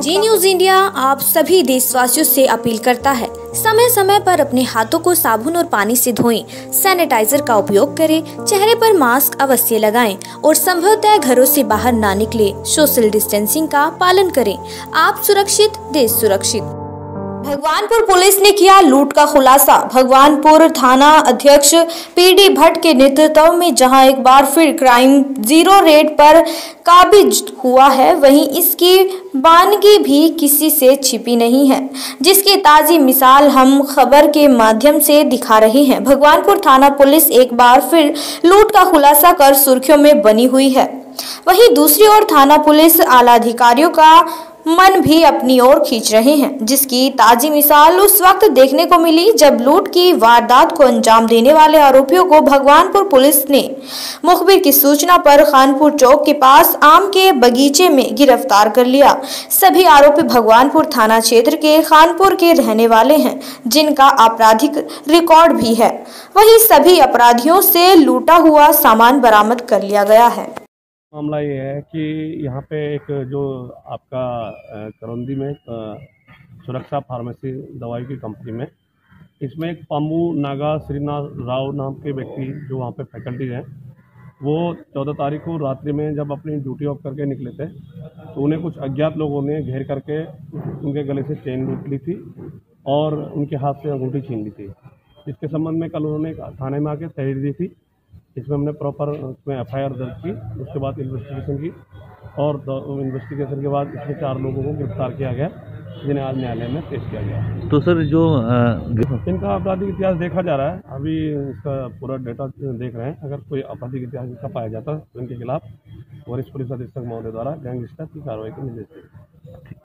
जी news India आप सभी देशवासियों से अपील करता है, समय समय पर अपने हाथों को साबुन और पानी से धोएं, सैनिटाइजर का उपयोग करें, चेहरे पर मास्क अवश्य लगाएं और संभवतः घरों से बाहर ना निकले। सोशल डिस्टेंसिंग का पालन करें। आप सुरक्षित, देश सुरक्षित। भगवानपुर पुलिस ने किया लूट का खुलासा। भगवानपुर थाना अध्यक्ष पीडी भट्ट के नेतृत्व में जहां एक बार फिर क्राइम जीरो रेड पर काबिज हुआ है, वहीं इसकी बानगी भी किसी से छिपी नहीं है, जिसकी ताज़ी मिसाल हम खबर के माध्यम से दिखा रहे हैं। भगवानपुर थाना पुलिस एक बार फिर लूट का खुलासा कर सुर्खियों में बनी हुई है। वहीं दूसरी ओर थाना पुलिस आला अधिकारियों का मन भी अपनी ओर खींच रहे हैं, जिसकी ताजी मिसाल उस वक्त देखने को मिली जब लूट की वारदात को अंजाम देने वाले आरोपियों को भगवानपुर पुलिस ने मुखबिर की सूचना पर खानपुर चौक के पास आम के बगीचे में गिरफ्तार कर लिया। सभी आरोपी भगवानपुर थाना क्षेत्र के खानपुर के रहने वाले हैं, जिनका आपराधिक रिकॉर्ड भी है। वहीं सभी अपराधियों से लूटा हुआ सामान बरामद कर लिया गया है। मामला ये है कि यहाँ पे एक जो आपका करौंदी में सुरक्षा फार्मेसी दवाई की कंपनी में, इसमें एक पामू नागा श्रीनाथ राव नाम के व्यक्ति जो वहाँ पे फैकल्टी हैं, वो 14 तारीख को रात्रि में जब अपनी ड्यूटी ऑफ करके निकले थे तो उन्हें कुछ अज्ञात लोगों ने घेर करके उनके गले से चेन लूट ली थी और उनके हाथ से अंगूठी छीन ली थी। इसके संबंध में कल उन्होंने थाने में आके तहरीर दी थी। इसमें हमने प्रॉपर उसमें FIR दर्ज की, उसके बाद इन्वेस्टिगेशन की और इन्वेस्टिगेशन के बाद इसमें 4 लोगों को गिरफ्तार किया गया, जिन्हें आज न्यायालय में पेश किया गया। तो सर जो इनका आपराधिक इतिहास देखा जा रहा है, अभी इसका पूरा डेटा देख रहे हैं। अगर कोई आपराधिक इतिहास इसका पाया जाता है तो इनके खिलाफ वरिष्ठ पुलिस अधीक्षक महोदय द्वारा गैंगस्टर की कार्रवाई के निर्देश दिए।